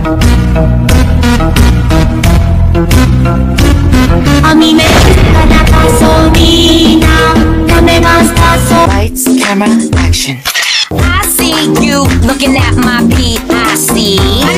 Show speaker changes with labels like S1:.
S1: Lights, camera, action.
S2: I see you looking at my PIC.